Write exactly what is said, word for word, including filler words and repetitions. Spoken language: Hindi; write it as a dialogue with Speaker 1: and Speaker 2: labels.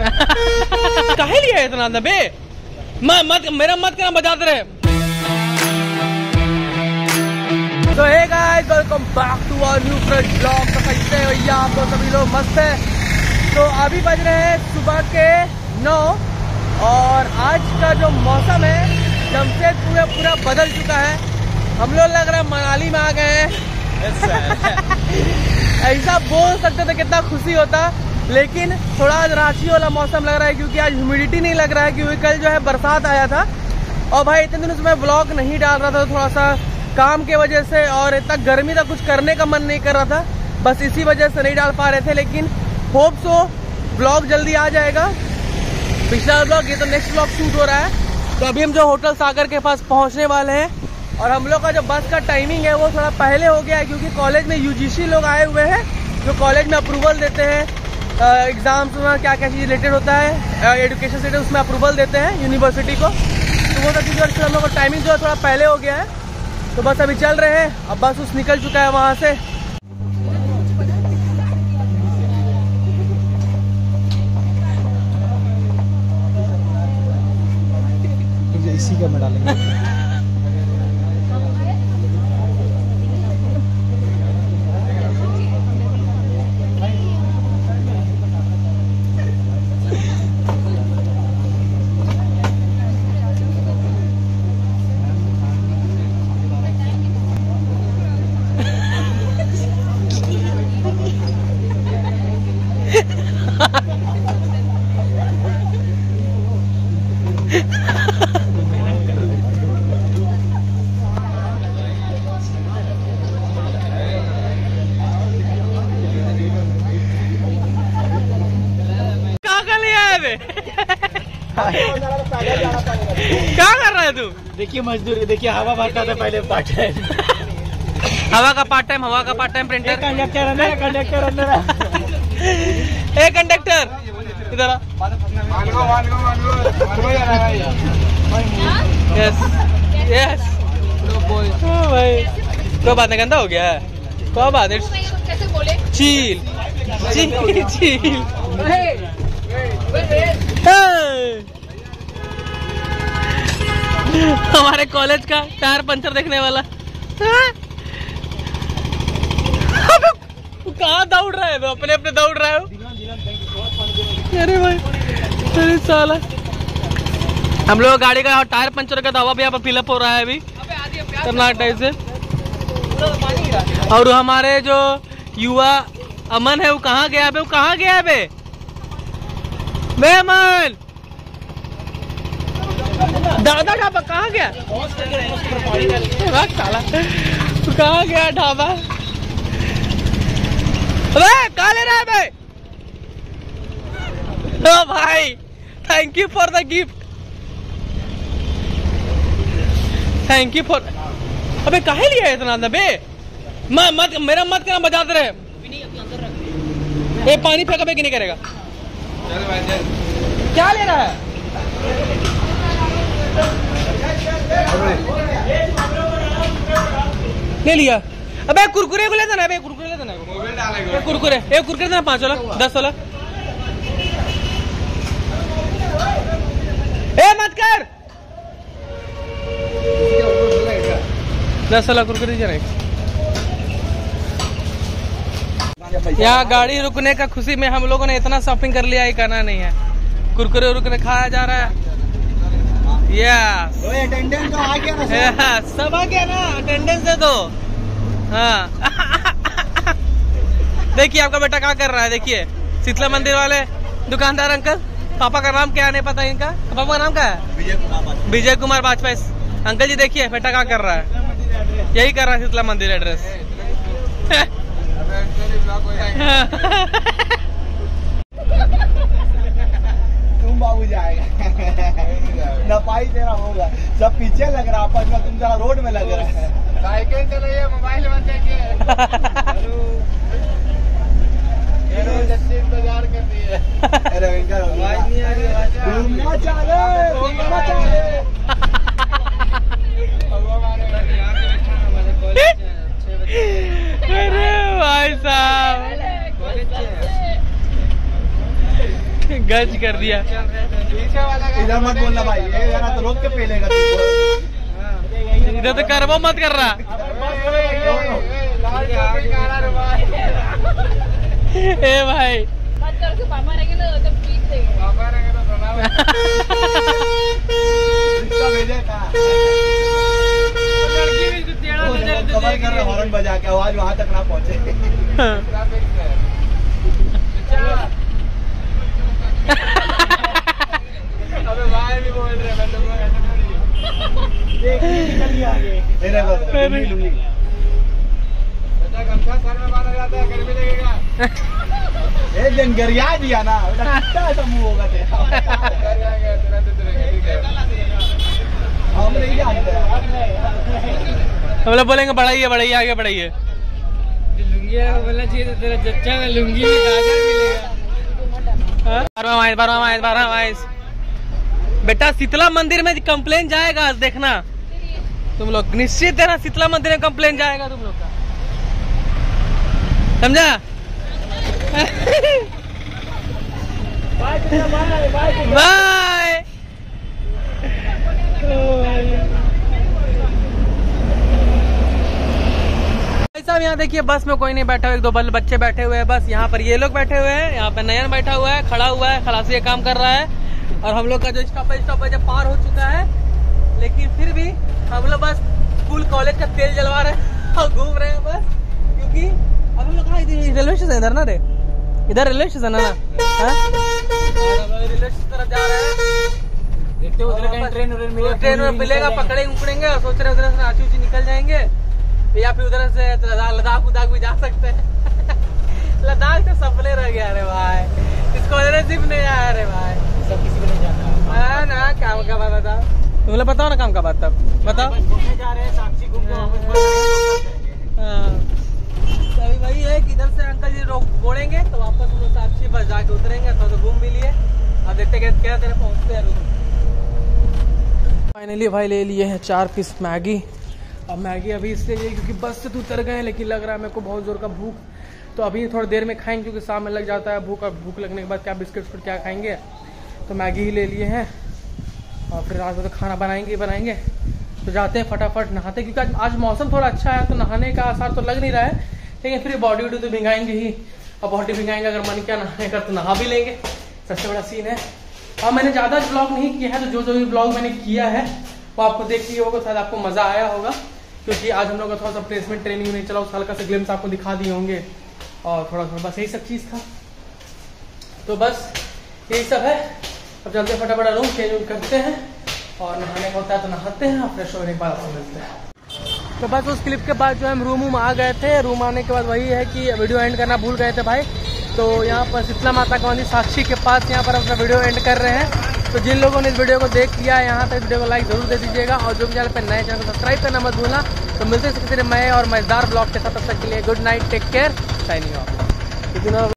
Speaker 1: काहे लिया है इतना बे? मैं मत मेरा मत करना बजाते रहे। तो hey guys, welcome back to our new fresh blog. तो कैसे हैं भैया आप लोग? सभी लोग मस्त है। तो अभी बज रहे हैं सुबह के नौ और आज का जो मौसम है जमशेद पूरा पूरा बदल चुका है। हम लोग लग रहा है मनाली में आ गए हैं। ऐसा बोल सकते थे, कितना खुशी होता, लेकिन थोड़ा आज रांची वाला मौसम लग रहा है क्योंकि आज ह्यूमिडिटी नहीं लग रहा है, क्योंकि कल जो है बरसात आया था। और भाई इतने दिनों से मैं ब्लॉग नहीं डाल रहा था, थोड़ा सा काम के वजह से, और इतना गर्मी था कुछ करने का मन नहीं कर रहा था, बस इसी वजह से नहीं डाल पा रहे थे। लेकिन होप सो ब्लॉग जल्दी आ जाएगा। पिछला ब्लॉग, ये तो नेक्स्ट ब्लॉग शूट हो रहा है। तो अभी हम जो होटल सागर के पास पहुंचने वाले हैं और हम लोग का जो बस का टाइमिंग है वो थोड़ा पहले हो गया है क्योंकि कॉलेज में यूजीसी लोग आए हुए हैं जो कॉलेज में अप्रूवल देते हैं एग्जाम्स में, क्या क्या चीज़ रिलेटेड होता है एजुकेशन से, उसमें अप्रूवल देते हैं यूनिवर्सिटी को। तो वो सब चीज़ हम लोग का टाइमिंग जो है थोड़ा पहले हो गया है। तो बस अभी चल रहे हैं, अब बस उस निकल चुका है वहाँ से।
Speaker 2: इसी का में डालेंगे।
Speaker 1: क्या कर रहा है तू?
Speaker 2: देखिए मजदूर, देखिए हवा भरता था पहले पार्ट टाइम।
Speaker 1: हवा का पार्ट टाइम, हवा का पार्ट टाइम प्रिंटर।
Speaker 2: कंडक्टर अंदर, कंडक्टर अंदर।
Speaker 1: ए कंडक्टर इधर आ। यस यस भाई, कोई बात नहीं, गंदा हो गया है, कोई बात नहीं, चील चील चील। हमारे कॉलेज का टायर पंचर देखने वाला कहाँ दौड़ रहा है? तो अपने अपने दौड़ रहा है। अरे भाई, अरे साला, हम लोग गाड़ी का टायर पंचर का दवा भी यहाँ पर फिलअप हो रहा है अभी कर्नाटक से। और हमारे जो युवा अमन है वो कहाँ गया बे? वो कहाँ गया बे? मेहमान दादा ढाबा कहाँ गया? साला कहाँ गया ढाबा? अबे कहाँ ले रहा है बे? ओ भाई, thank you for the gift, thank you for. अबे काहे लिया है इतना बे? मैं मत मेरा मत करना बजाते रहे। ये पानी फेंका बे कि नहीं करेगा? क्या ले रहा है? ले लिया। अबे कुरकुरे को ले देना, अबे कुरकुरे ले देना, कुरकुरे ए कुरकुरे देना, पाँच वाला, दस वाला। ए मत कर, दस वाला कुरकुरे दीजिए। यहाँ गाड़ी रुकने का खुशी में हम लोगों ने इतना शॉपिंग कर लिया, ये करना नहीं है। कुरकुरे उरकुरे खाया जा रहा है। यस,
Speaker 2: अटेंडेंस तो आ गया ना,
Speaker 1: सब आ गया ना, अटेंडेंस दे दो। हाँ देखिए आपका बेटा क्या कर रहा है। देखिए शीतला मंदिर वाले दुकानदार अंकल, पापा का नाम क्या नहीं पता इनका, पापा का नाम क्या है? विजय कुमार वाजपेयी। अंकल जी देखिए बेटा क्या कर रहा है, यही कर रहा है शीतला मंदिर एड्रेस।
Speaker 2: तुम बाबू जाएगा नपाई तेरा होगा, सब पीछे लग रहा है, आपस में तुम जरा रोड में लग रहा है। साइकिल चलाइए, मोबाइल मत देखिए। इंतजार कर रही है। अरे इनका आवाज नहीं आ रही, घूमना चाहे घूमना चाहे। अरे भाई साहब,
Speaker 1: गज कर दिया।
Speaker 2: इधर मत बोलना भाई, ये यार तो रोक के पेलेगा तुमको।
Speaker 1: इधर तो करवो मत कर रहा। ए भाई
Speaker 3: मत कर के पापा रहेंगे ना तो पीट देंगे। पापा रहेंगे तो प्रणाम।
Speaker 2: इसका भेजे था।
Speaker 1: लड़की भी तो टेढ़ा नजर से
Speaker 2: कवर कर रहे हॉर्न बजा के, आवाज वहां तक ना पहुंचे।
Speaker 4: अबे भाई भी बोल रहे मैं तुमको
Speaker 2: देख निकल गया आगे। मेरे को लुंगी लुंगी
Speaker 4: बेटा गमछा सर में बांधा जाता है, गर्मी लगेगा।
Speaker 2: ए जंगरिया दिया ना, बेटा कितना ऐसा मुंह होगा तेरा। हम नहीं जानते।
Speaker 1: हम लोग बोलेंगे बढ़ाइए बढ़ाइए आगे बढ़ाइए।
Speaker 4: लुंगी बोलना चाहिए तो तेरा चच्चा में लुंगी में गाजर मिलेगा।
Speaker 1: बारहवां माइस बारहवां माइस बारहवां माइस। बेटा शीतला मंदिर में कंप्लेन जाएगा, देखना तुम लोग निश्चित देना, शीतला मंदिर में कंप्लेन जाएगा तुम लोग का, समझा? बाय। साहब यहाँ देखिए बस में कोई नहीं बैठा हुआ, एक दो बल बच्चे बैठे हुए हैं बस। यहाँ पर ये लोग बैठे हुए हैं, यहाँ पे नयन बैठा हुआ है, खड़ा हुआ है, खलासी का काम कर रहा है। और हम लोग का जो स्टॉपेज स्टॉपेज पार हो चुका है, लेकिन फिर भी हम लोग बस स्कूल कॉलेज का तेल जलवा रहे हैं और घूम रहे हैं बस, क्योंकि अब हम लोग कहाँ रेलवे स्टेशन इधर ना रे, इधर रेलवे स्टेशन है ना, रेलवे स्टेशन तरफ जा रहे हैं।
Speaker 4: देखते उधर कहीं ट्रेन
Speaker 1: ट्रेन मिलेगा, पकड़ेंगे उकड़ेंगे और सोच रहे उधर से रांची उची निकल जाएंगे, या फिर उधर से लद्दाख उदाख भी जा सकते हैं। लद्दाख तो सपने रह गया रे भाई, इसको सिर्फ नहीं आया रे भाई,
Speaker 4: सब किसी को नहीं जाना
Speaker 1: है ना। काम का बात बताओ, तुम लोग बताओ ना काम का बात, तब बताओ।
Speaker 4: घूमने जा रहे हैं साक्षी घूम को
Speaker 1: अभी वही है कि इधर से अंकल जी रोक बोलेंगे तो वापस हम लोग साक्षी बस जाके उतरेंगे, थोड़ा तो घूम भी लिए। अब देखते क्या तेरे पहुँचते हैं। फाइनली भाई ले लिए हैं चार पीस मैगी। अब मैगी अभी इसलिए लिए क्योंकि बस से तो उतर गए हैं, लेकिन लग रहा है मेरे को बहुत जोर का भूख, तो अभी थोड़ी देर में खाएंगे क्योंकि शाम में लग जाता है भूख, और भूख लगने के बाद क्या बिस्किट फिर क्या खाएंगे, तो मैगी ही ले लिए हैं। और फिर रात में तो खाना बनाएंगे ही बनाएंगे, तो जाते हैं फटाफट नहाते, क्योंकि आज, आज मौसम थोड़ा अच्छा है तो नहाने का आसार तो लग नहीं रहा है, लेकिन फिर बॉडी वॉडी तो भिंगाएंगे ही, और बॉडी भिंगाएंगे अगर मन क्या नहाने का तो नहा भी लेंगे, सबसे बड़ा सीन है। और मैंने ज़्यादा ब्लॉग नहीं किया है, तो जो जो भी ब्लॉग मैंने किया है वो आपको देख लिया होगा, शायद आपको मज़ा आया होगा, क्योंकि आज हम लोग का थोड़ा सा प्लेसमेंट ट्रेनिंग नहीं चला, उस हल्का सा ग्लिम्स आपको दिखा दिए होंगे, और थोड़ा थोड़ा बस यही सब चीज़ था। तो बस यही सब है। अब चलते फटाफट रूम चेंज करते हैं, और नहाने का होता है तो नहाते हैं, और फ्रेश होने के बाद आपको मिलते हैं। तो बस उस क्लिप के बाद जो हम रूम वूम आ गए थे, रूम आने के बाद वही है कि वीडियो एंड करना भूल गए थे भाई, तो यहाँ पर शीतला माता का मंदिर साक्षी के पास यहाँ पर अपना वीडियो एंड कर रहे हैं। तो जिन लोगों ने इस वीडियो को देख लिया है यहाँ तक, वीडियो को लाइक जरूर दे दीजिएगा, और जो भी चैनल पर नए चैनल को सब्सक्राइब करना मत भूलना। तो मिलते हैं मैं और मजेदार ब्लॉग के साथ, तब तक के लिए good night, take care, signing of.